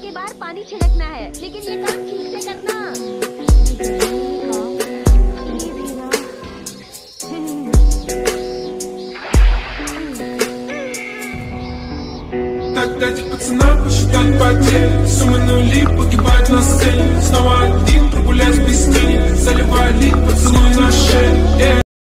के बाहर पानी छिड़कना है, लेकिन ये काम ठीक से करना। Так дайте пацанам посчитать потери, суммы нули, погибать